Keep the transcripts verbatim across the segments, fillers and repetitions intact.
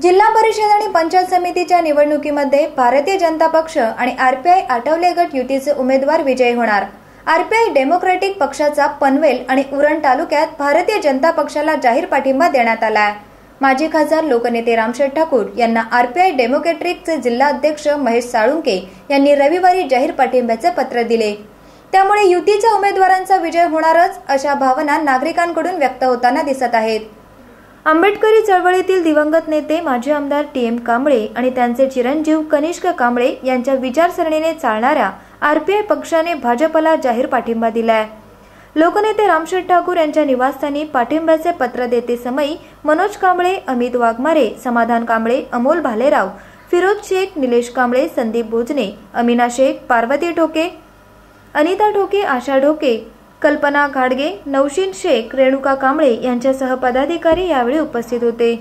जिल्हा परिषद आणि पंचायत समितीच्या निवडणुकीमध्ये भारतीय जनता पक्ष आणि आरपीआय आठवले गट युतीचे उमेदवार विजयी होणार। आरपीआय डेमोक्रॅटिक पक्षाचा पनवेल आणि उरण तालुक्यात भारतीय जनता पक्षाला जाहीर पाठिंबा देण्यात आला आहे। माजी खासदार लोकनेते रामशेठ ठाकूर यांना आरपीआय डेमोक्रॅटिकचे जिल्हा अध्यक्ष महेश साळुंके यांनी रविवारी जाहीर पाठिंब्याचे पत्र दिले। त्यामुळे युतीच्या उमेदवारांचा विजय होणारच अशा भावना नागरिकांकडून व्यक्त होताना दिसत आहेत। आंबेडकरी चळवळीतील दिवंगत नेते माजी आमदार टी एम कांबळे आणि त्यांचे चिरंजीव कनिष्क कांबळे यांच्या विचारसरणीने चालणाऱ्या आरपीआय पक्षाने भाजपला जाहीर पाठिंबा दिलाय। लोकनेते रामशेठ ठाकूर यांच्या निवासस्थानी पाठिंब्याचे पत्र देते समयी मनोज कांबळे, अमित वाघमारे, समाधान कांबळे, अमोल भालेराव, फिरोज शेख, निलेश कांबळे, संदीप भोजने, अमीना शेख, पार्वती ठोके, अनिता ठोके, आशा ढोके, कल्पना घाडगे, नौशीन शेख, रेणुका कांबळे यांच्यासह पदाधिकारी यावेळी उपस्थित होते।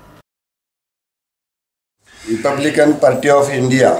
Republican Party of India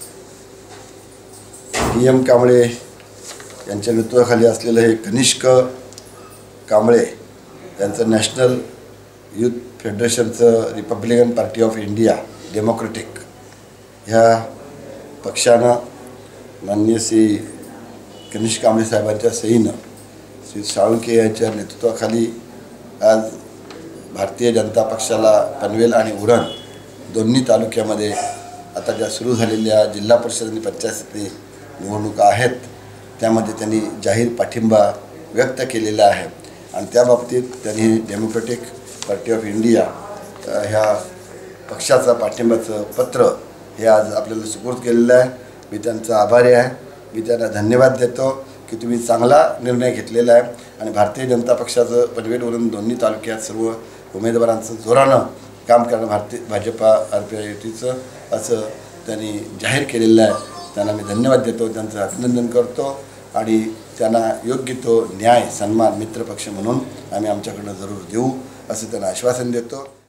T M Kamble यांच्या नेतृत्वाखाली असलेलं हे कनिष्क कांबळे यांचं नॅशनल युथ फेडरेशनचं Republican Party of India Democratic ह्या पक्षानं माननीय श्री कनिष्क कांबळे साहेबांच्या सहीनं श्री साळुंके यांच्या नेतृत्वाखाली आज भारतीय जनता पक्षाला पनवेल आणि उरण दोन्ही तालुक्यामध्ये आता ज्या सुरू झालेल्या जिल्हा परिषद आणि पंचायत समिती निवडणुका आहेत त्यामध्ये त्यांनी जाहीर पाठिंबा व्यक्त केलेला आहे आणि त्या बाबतीत त्यांनी डेमोक्रॅटिक पार्टी ऑफ इंडिया ह्या पक्षाचा पाठिंबाचं पत्र हे आज आपल्याला सुपूर्द केलेलं आहे। मी त्यांचा आभारी आहे। मी त्यांना धन्यवाद देतो की तुम्ही चांगला निर्णय घेतलेला आहे आणि भारतीय जनता पक्षाचं पनवेलवरून दोन्ही तालुक्यात सर्व उमेदवारांचं जोरानं काम करणं भारतीय भाजपा आरपीआय युतीचं असं त्यांनी जाहीर केलेलं आहे। त्यांना मी धन्यवाद देतो, त्यांचं अभिनंदन करतो आणि त्यांना योग्य तो न्याय सन्मान मित्रपक्ष म्हणून आम्ही आमच्याकडनं जरूर देऊ असं त्यांना आश्वासन देतो।